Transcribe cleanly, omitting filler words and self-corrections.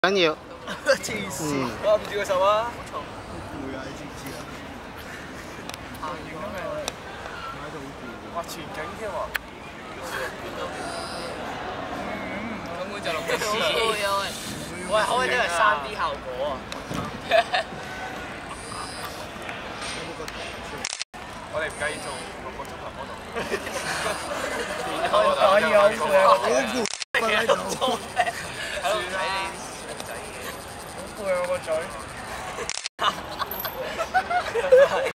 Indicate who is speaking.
Speaker 1: 緊要。
Speaker 2: 黐線，我唔知個手啊，好嘈，
Speaker 3: 好攰啊！你知唔知啊？
Speaker 2: 行完咁咪，
Speaker 3: 喺度好攰。
Speaker 2: 哇全景添喎，
Speaker 4: 根本就錄緊屎。喂，可唔可以呢個3D 效果啊？
Speaker 2: 我哋唔介意做6個鐘頭 model。
Speaker 3: 可以啊，好攰啊，好攰。
Speaker 4: 喺度睇你仔嘅，
Speaker 2: 好攰啊個嘴。